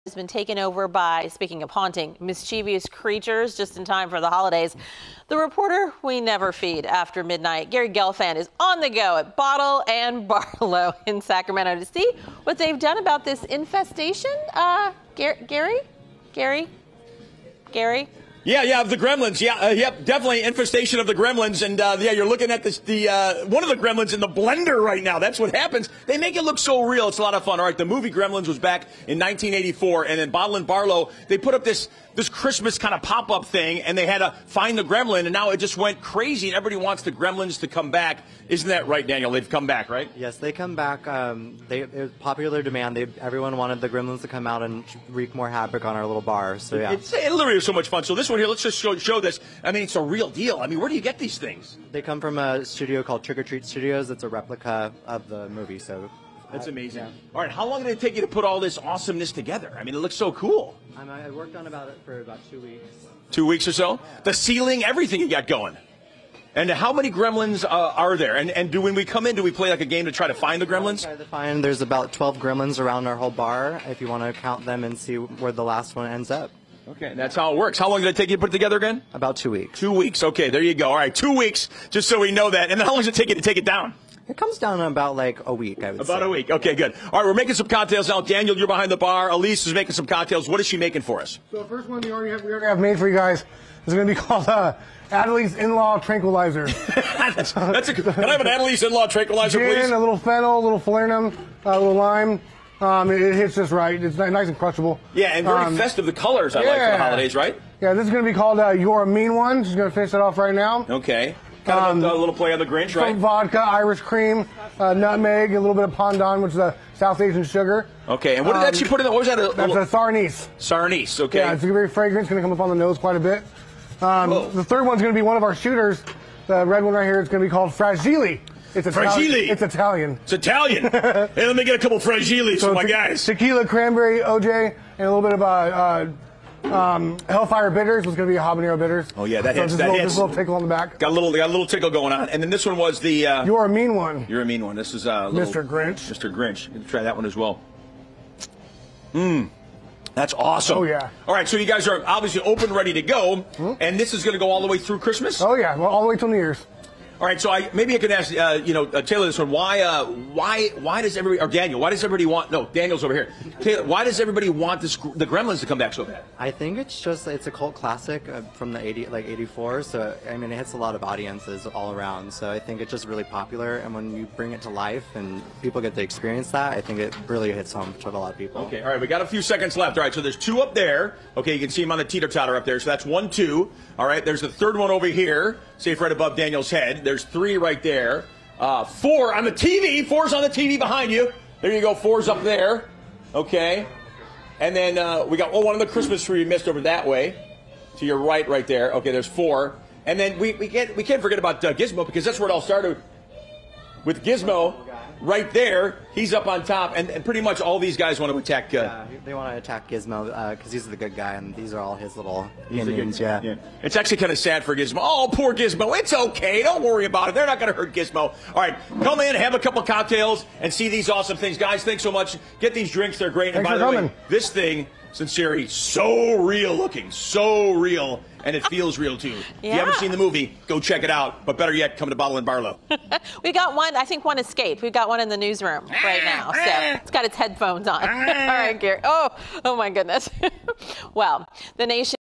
Has been taken over by, speaking of haunting, mischievous creatures just in time for the holidays. The reporter we never feed after midnight, Gary Gelfand, is on the go at Bottle and Barlow in Sacramento to see what they've done about this infestation. Gary? Yeah, of the Gremlins. Yep, definitely infestation of the Gremlins. And yeah, you're looking at this, one of the Gremlins in the blender right now. That's what happens. They make it look so real. It's a lot of fun. All right, the movie Gremlins was back in 1984, and in Bottle and Barlow, they put up this Christmas kind of pop-up thing, and they had to find the Gremlin, and now it just went crazy, and everybody wants the Gremlins to come back. Isn't that right, Daniel? They've come back, right? Yes, they come back. It was popular demand. Everyone wanted the Gremlins to come out and wreak more havoc on our little bar. So yeah, it literally was so much fun. So this one here, let's just show this. I mean, it's a real deal. I mean, where do you get these things? They come from a studio called Trick or Treat Studios. It's a replica of the movie. So that's amazing. Yeah. All right, how long did it take you to put all this awesomeness together? I mean, it looks so cool. I worked on it for about 2 weeks. 2 weeks or so? Yeah. The ceiling, everything you got going. And how many Gremlins are there? And when we come in, do we play like a game to try to find the Gremlins? Try to find. There's about 12 Gremlins around our whole bar. If you want to count them and see where the last one ends up. Okay, that's how it works. How long did it take you to put it together again? About 2 weeks. 2 weeks. Okay, there you go. All right, 2 weeks, just so we know that. And then how long does it take you to take it down? It comes down in about like a week, I would say. About a week. Okay, good. All right, we're making some cocktails now. Daniel, you're behind the bar. Elise is making some cocktails. What is she making for us? So the first one we already have made for you guys is going to be called Adelie's In-Law Tranquilizer. Can I have an Adelie's In-Law Tranquilizer, Gin, please? a little fennel, a little falernum, a little lime. It hits just right. It's nice and crushable. Yeah, and very festive. The colors I like for the holidays, right? Yeah, this is going to be called You're a Mean One. She's going to finish it off right now. Okay. Kind of a little play on the Grinch, right? Some vodka, Irish cream, nutmeg, a little bit of pandan, which is a South Asian sugar. Okay, and what did that she put in? What was that? That's a Sour anise. Sour anise, okay. Yeah, it's very fragrant. It's going to come up on the nose quite a bit. The third one's going to be one of our shooters. The red one right here is going to be called Fragile. It's Italian. It's Italian. It's Italian. Hey, let me get a couple Fragiles for my guys. Tequila, cranberry, OJ, and a little bit of Hellfire bitters. Was going to be a habanero bitters. Oh yeah, that hits. Just a little tickle on the back. Got a little tickle going on. And then this one was the. You're a Mean One. You're a Mean One. This is Mr. Grinch. Mr. Grinch. You can try that one as well. That's awesome. Oh yeah. All right, so you guys are obviously open, ready to go, and this is going to go all the way through Christmas. Oh yeah, well, all the way till New Year's. All right, so maybe I could ask, Taylor this one. Why does everybody, or Daniel, why does everybody want, no, Daniel's over here. Taylor, why does everybody want the Gremlins to come back so bad? I think it's a cult classic from the 84, so, I mean, it hits a lot of audiences all around, so I think it's just really popular, and when you bring it to life and people get to experience that, I think it really hits home to a lot of people. Okay, all right, we got a few seconds left. All right, so there's two up there. Okay, you can see them on the teeter-totter up there, so that's 1, 2. All right, there's the third one over here, safe right above Daniel's head. There's 3 right there. 4 on the TV. 4's on the TV behind you. There you go. 4's up there. Okay. And then we got one on the Christmas tree we missed over that way. To your right there. Okay, there's 4. And then we can't forget about Gizmo, because that's where it all started with Gizmo. Right there, he's up on top, and pretty much all these guys want to attack. Yeah, they want to attack Gizmo because he's the good guy, and these are all his little minions. Yeah. It's actually kind of sad for Gizmo. Oh, poor Gizmo. It's okay. Don't worry about it. They're not going to hurt Gizmo. All right, come in, have a couple cocktails, and see these awesome things, guys. Thanks so much. Get these drinks; they're great. Thanks and by for the coming. way, this thing, sincerely, so real looking, so real. And it feels real, too. If you haven't seen the movie, go check it out. But better yet, come to Bottle and Barlow. We got one, I think one escaped. We've got one in the newsroom right now. So it's got its headphones on. All right, Gary. Oh my goodness. Well, the nation.